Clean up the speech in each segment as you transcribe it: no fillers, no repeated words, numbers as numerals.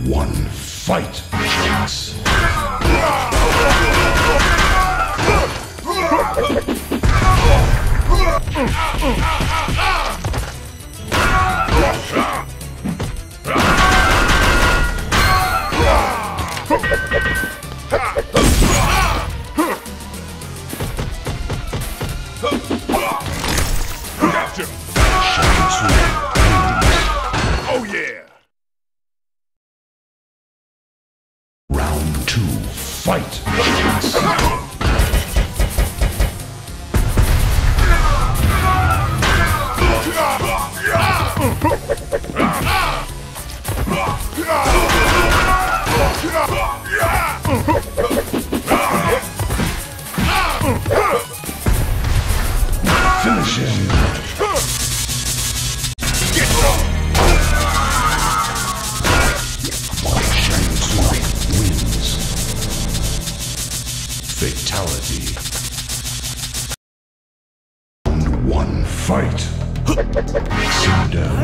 one, fight! Gotcha! Oh yeah! Round 2, fight! Finish him! Get some! Shang Tsung wins. Fatality. Round 1, fight! Sit down.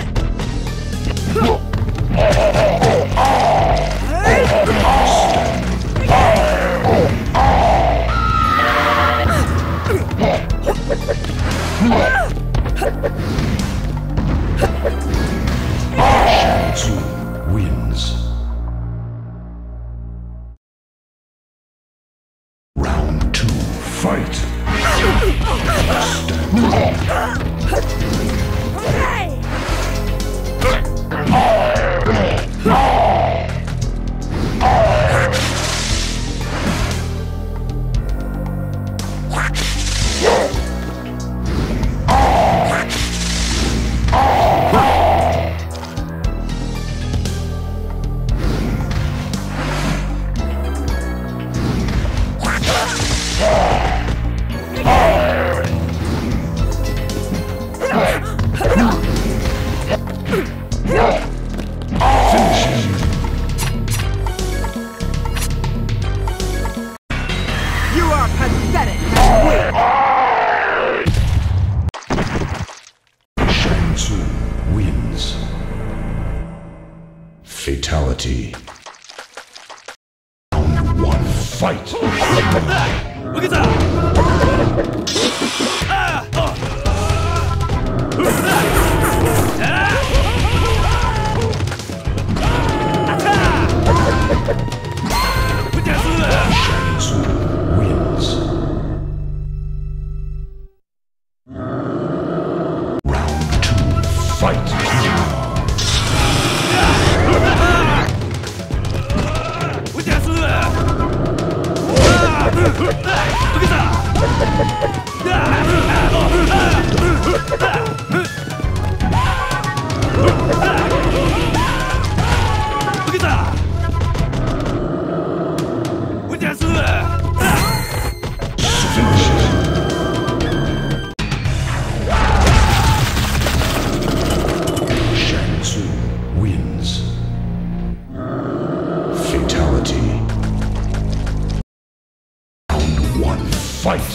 Shang Tsung wins. Round 2, fight! Finish him! You are pathetic and weak! Shang Tsung wins. Fatality. Round 1, fight! Shang Tsung wins. Round 2, fight! Finish him! Shang Tsung wins. Fatality. Round 1, fight!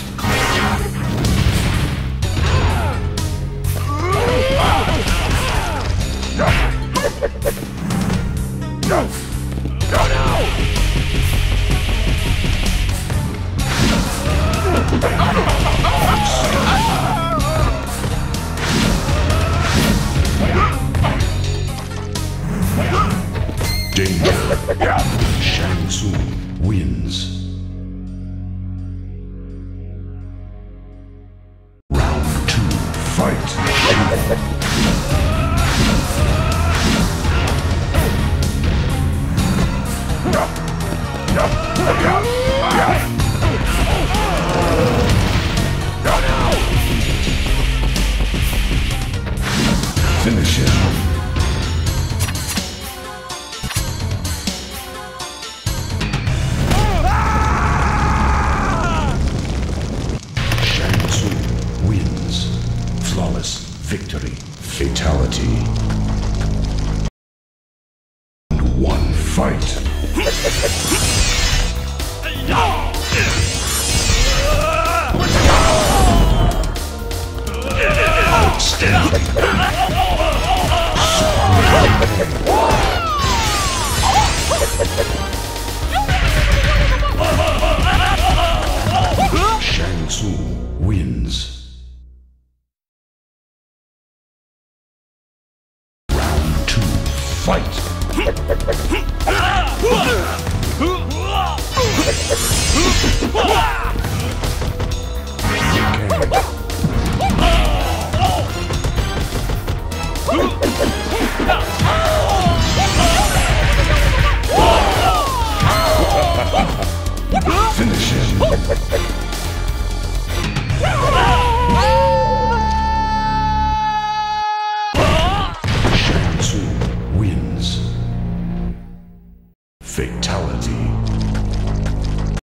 Danger. Shang Tsung wins. Round 2, fight! Finish him! Shang Tsung wins. Flawless victory. Fatality. Round 1, fight! Outstanding! Fight!